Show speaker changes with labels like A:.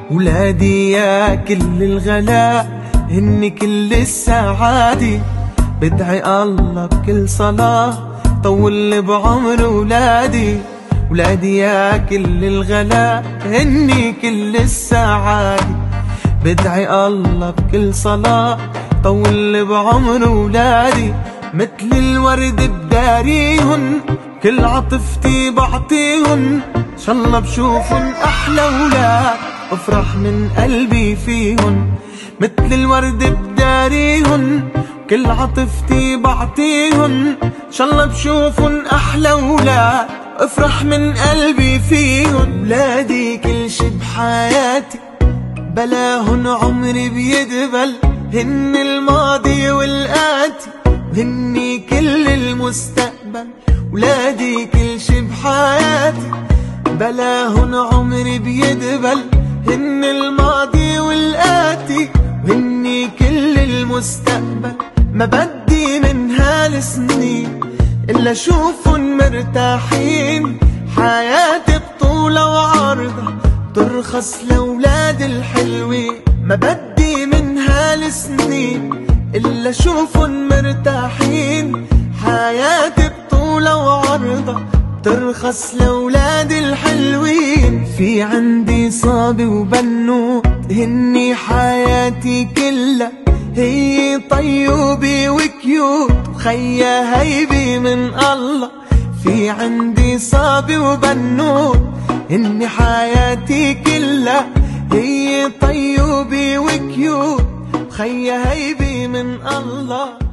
A: ولادي يا كل الغلاء هن كل السعادة، بدعي الله بكل صلاة طول بعمر ولادي. ولادي يا كل الغلاء هن كل السعادة، بدعي الله بكل صلاة طول بعمر ولادي. مثل الورد بداريهن كل عطفتي بعطيهن، إن شاء الله بشوفن أحلى ولاد أفرح من قلبي فيهن. مثل الورد بداريهن كل عطفتي بعطيهن، إن شاء الله بشوفن أحلى ولاد أفرح من قلبي فيهن. ولادي كل شي بحياتي بلاهن عمري بيدبل، هن الماضي والآتي وهني كل المستقبل. ولادي كل شي بحياتي بلاهن عمري بيدبل، هن الماضي والآتي وهني كل المستقبل. ما بدي من هالسنين إلا شوفن مرتاحين، حياتي بطولة وعرضها ترخص لولاد الحلوين. ما بدي من هالسنين إلا شوفن مرتاحين، حياتي بطولة وعرضها ترخص لولاد الحلوين. في عندي صابي وبنوت هني حياتي كلها، هي طيوبي وكيوت وخيا هيبي من الله. في عندي صابي وبنوت هني حياتي كلها، هي طيوبي وكيوت وخيا هيبي من الله.